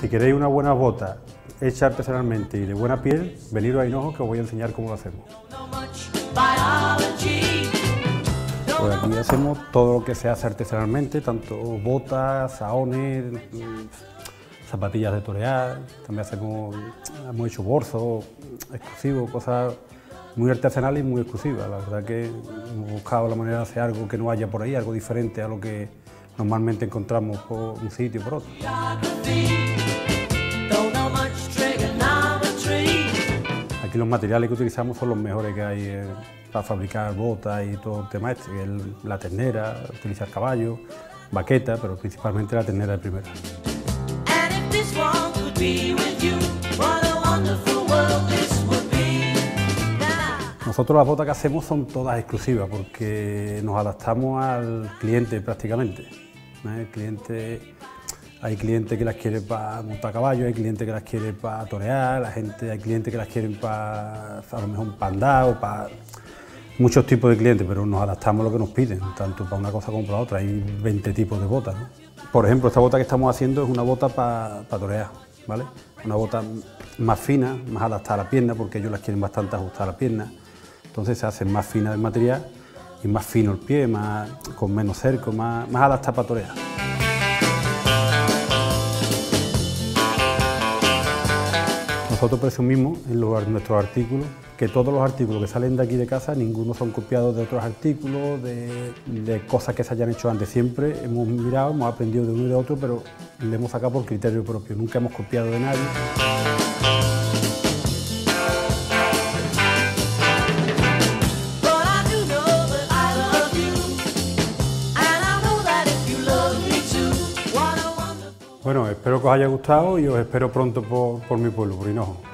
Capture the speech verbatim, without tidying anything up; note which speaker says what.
Speaker 1: Si queréis unas buenas botas hechas artesanalmente y de buena piel, veniros a Hinojo que os voy a enseñar cómo lo hacemos. Pues aquí hacemos todo lo que se hace artesanalmente, tanto botas, saones, zapatillas de torear, también hacemos, hemos hecho bolsos exclusivos, cosas muy artesanales y muy exclusivas. La verdad que hemos buscado la manera de hacer algo que no haya por ahí, algo diferente a lo que normalmente encontramos por un sitio o por otro. Aquí los materiales que utilizamos son los mejores que hay eh, para fabricar botas y todo el tema este, que es la ternera, utilizar caballo, baqueta, pero principalmente la ternera de primera. Nosotros las botas que hacemos son todas exclusivas porque nos adaptamos al cliente prácticamente. ¿eh? El cliente, hay clientes que las quieren para montar a caballo, hay clientes que las quieren para torear, la gente, hay clientes que las quieren para a lo mejor para andar o para muchos tipos de clientes, pero nos adaptamos a lo que nos piden, tanto para una cosa como para otra. Hay veinte tipos de botas, ¿no? Por ejemplo, esta bota que estamos haciendo es una bota para pa torear, ¿vale? Una bota más fina, más adaptada a la pierna, porque ellos las quieren bastante ajustada a la pierna. Entonces se hace más fina el material y más fino el pie, más, con menos cerco, más, más adaptada para torear. Nosotros presumimos en los, nuestros artículos que todos los artículos que salen de aquí de casa, ninguno son copiados de otros artículos, de, de cosas que se hayan hecho antes. Siempre hemos mirado, hemos aprendido de uno y de otro, pero le hemos sacado por criterio propio. Nunca hemos copiado de nadie. Bueno, espero que os haya gustado y os espero pronto por, por mi pueblo, por Hinojo.